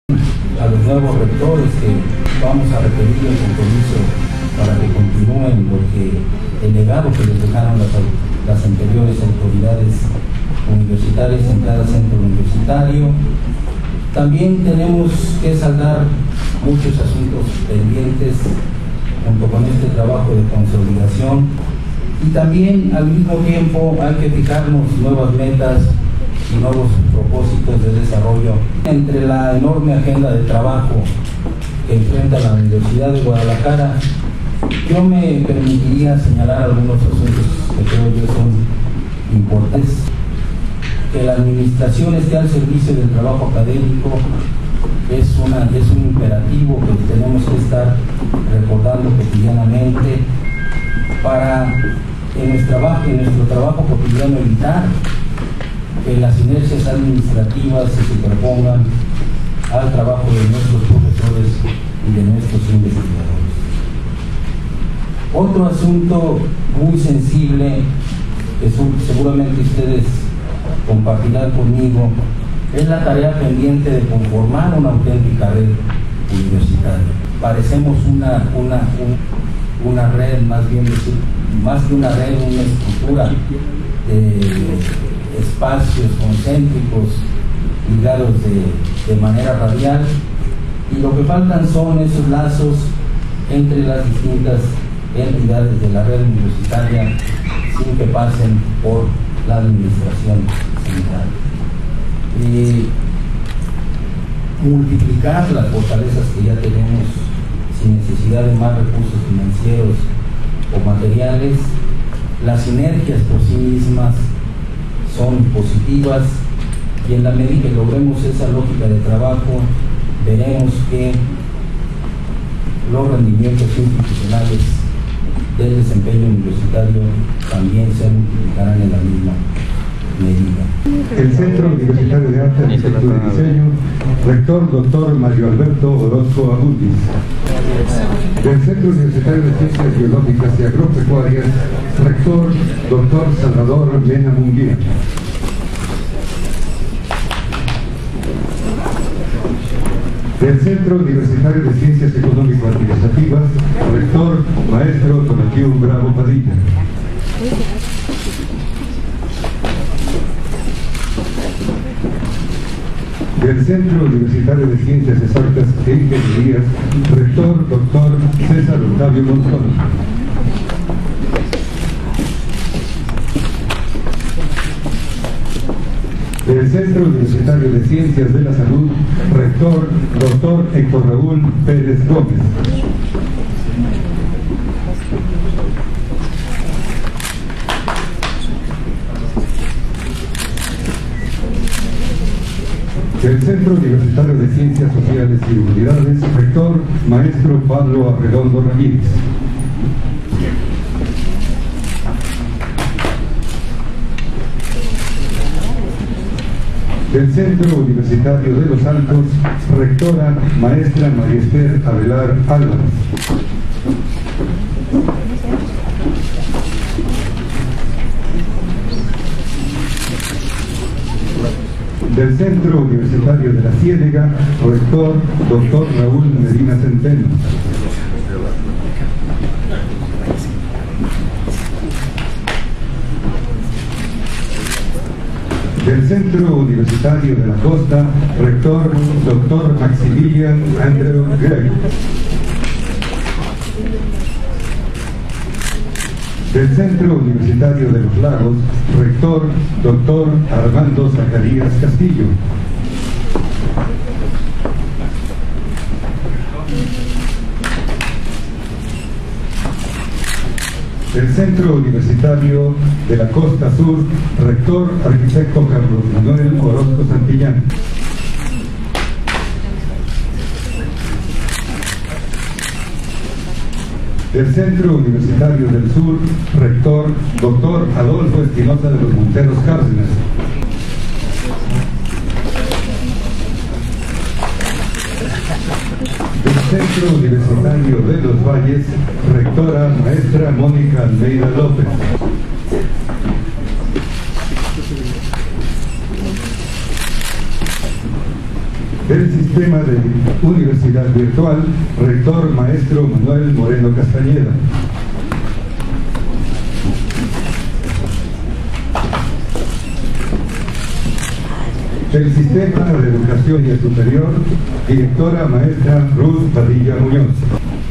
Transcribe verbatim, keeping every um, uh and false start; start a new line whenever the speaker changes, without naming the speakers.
A los nuevos rectores que vamos a requerir el compromiso para que continúen lo que el legado que les dejaron las, las anteriores autoridades universitarias en cada centro universitario. También tenemos que saldar muchos asuntos pendientes junto con este trabajo de consolidación, y también al mismo tiempo hay que fijarnos nuevas metas y nuevos propósitos de desarrollo. Entre la enorme agenda de trabajo que enfrenta la Universidad de Guadalajara, yo me permitiría señalar algunos asuntos que creo yo son importantes. Que la administración esté al servicio del trabajo académico es, una, es un imperativo que tenemos que estar recordando cotidianamente para en nuestro trabajo, en nuestro trabajo cotidiano evitar que las inercias administrativas se superpongan al trabajo de nuestros profesores y de nuestros investigadores. Otro asunto muy sensible que seguramente ustedes compartirán conmigo es la tarea pendiente de conformar una auténtica red universitaria. Parecemos una, una, un, una red, más bien más que una red, una estructura de espacios concéntricos ligados de, de manera radial, y lo que faltan son esos lazos entre las distintas entidades de la red universitaria sin que pasen por la administración central. Y multiplicar las fortalezas que ya tenemos sin necesidad de más recursos financieros o materiales. Las sinergias por sí mismas son positivas, y en la medida que logremos esa lógica de trabajo, veremos que los rendimientos institucionales del desempeño universitario también se multiplicarán en la misma medida.
El Centro Universitario de Arte, Arquitectura y Diseño, rector doctor Mario Alberto Orozco Agundis. Del Centro Universitario de Ciencias Biológicas y Agropecuarias, rector doctor Salvador Mena Munguía. Del Centro Universitario de Ciencias Económico-Administrativas, rector maestro Tonatiu Bravo Padilla. Del Centro Universitario de Ciencias Exactas e Ingenierías, rector doctor César Octavio Montón. Del Centro Universitario de Ciencias de la Salud, rector doctor Héctor Raúl Pérez Gómez. Del Centro Universitario de Ciencias Sociales y Humanidades, rector maestro Pablo Arredondo Ramírez. Del Centro Universitario de Los Altos, rectora maestra María Esther Avelar Álvarez. Del Centro Universitario de la Ciénega, rector doctor Raúl Medina Centeno. Del Centro Universitario de la Costa, rector doctor Maximilian Andrew Gregg. Del Centro Universitario de los Lagos, rector doctor Armando Zacarías Castillo. Del Centro Universitario de la Costa Sur, rector arquitecto Carlos Manuel Orozco Santillán. Del Centro Universitario del Sur, rector doctor Adolfo Espinosa de los Monteros Cárdenas. Del Centro Universitario de los Valles, rectora maestra Mónica Almeida López. Del Sistema de Universidad Virtual, rector maestro Manuel Moreno Castañeda. Del Sistema de Educación y Superior, directora maestra Ruth Padilla Muñoz.